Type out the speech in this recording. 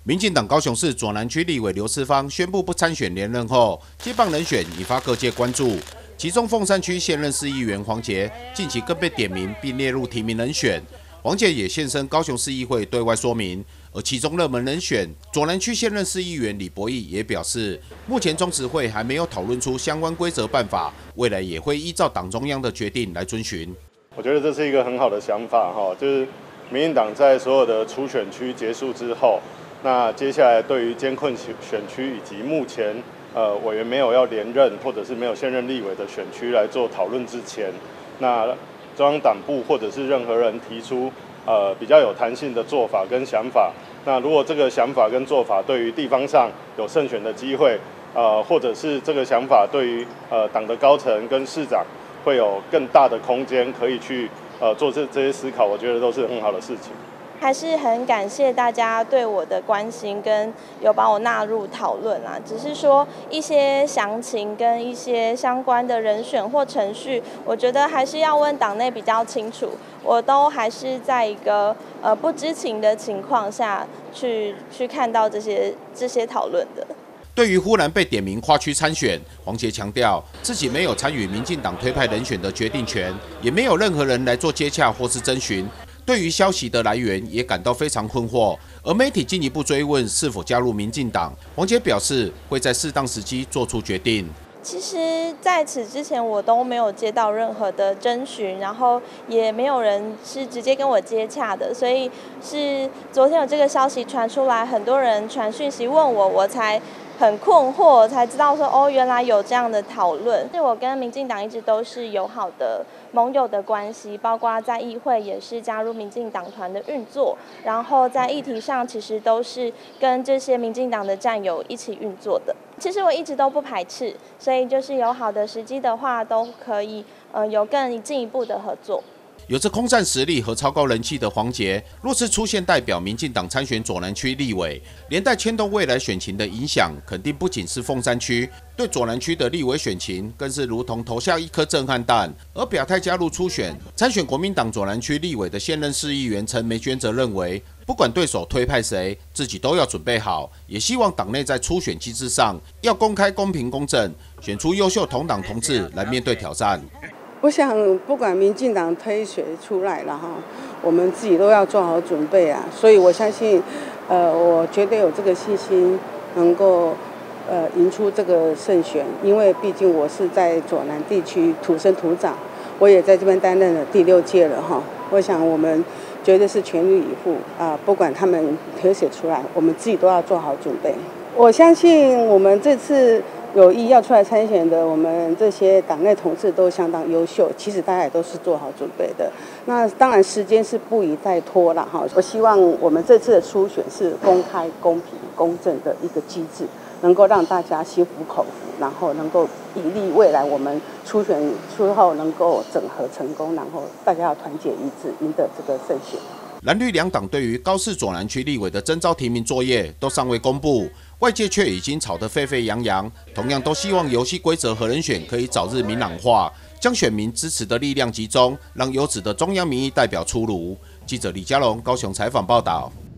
民进党高雄市左南区立委刘世芳宣布不参选连任后，接棒人选引发各界关注。其中凤山区现任市议员黄捷近期更被点名并列入提名人选。黄捷也现身高雄市议会对外说明，而其中热门人选左南区现任市议员李博义也表示，目前中执会还没有讨论出相关规则办法，未来也会依照党中央的决定来遵循。 我觉得这是一个很好的想法哈，就是民进党在所有的初选区结束之后，那接下来对于艰困选区以及目前委员没有要连任或者是没有现任立委的选区来做讨论之前，那中央党部或者是任何人提出比较有弹性的做法跟想法，那如果这个想法跟做法对于地方上有胜选的机会，或者是这个想法对于党的高层跟市长会有更大的空间可以去做这些思考，我觉得都是很好的事情。 还是很感谢大家对我的关心，跟有把我纳入讨论啦。只是说一些详情跟一些相关的人选或程序，我觉得还是要问党内比较清楚。我都还是在一个不知情的情况下去看到这些讨论的。 对于忽然被点名跨区参选，黄捷强调自己没有参与民进党推派人选的决定权，也没有任何人来做接洽或是征询。对于消息的来源也感到非常困惑，而媒体进一步追问是否加入民进党，黄捷表示会在适当时机做出决定。 其实在此之前我都没有接到任何的征询，然后也没有人是直接跟我接洽的，所以是昨天有这个消息传出来，很多人传讯息问我，我才很困惑，才知道说哦，原来有这样的讨论。我跟民进党一直都是友好的盟友的关系，包括在议会也是加入民进党团的运作，然后在议题上其实都是跟这些民进党的战友一起运作的。其实我一直都不排斥，所以就是有好的时机的话，都可以有更进一步的合作。 有着空战实力和超高人气的黄捷，若是出现代表民进党参选左南区立委，连带牵动未来选情的影响，肯定不仅是凤山区，对左南区的立委选情更是如同投下一颗震撼弹。而表态加入初选参选国民党左南区立委的现任市议员陈梅娟则认为，不管对手推派谁，自己都要准备好，也希望党内在初选机制上要公开、公平、公正，选出优秀同党同志来面对挑战。 我想，不管民进党推谁出来了哈，我们自己都要做好准备啊。所以我相信，我绝对有这个信心，能够赢出这个胜选。因为毕竟我是在左南地区土生土长，我也在这边担任了第6届了哈。我想我们绝对是全力以赴啊，不管他们推谁出来，我们自己都要做好准备。我相信我们这次有意要出来参选的，我们这些党内同志都相当优秀，其实大家也都是做好准备的。那当然时间是不宜再拖了哈。我希望我们这次的初选是公开、公平、公正的一个机制，能够让大家心服口服，然后能够以利未来我们初选出后能够整合成功，然后大家要团结一致，赢得这个胜选。 蓝绿两党对于高市左南区立委的征召提名作业都尚未公布，外界却已经吵得沸沸扬扬，同样都希望游戏规则和人选可以早日明朗化，将选民支持的力量集中，让优质的中央民意代表出炉。记者李佳龙高雄采访报道。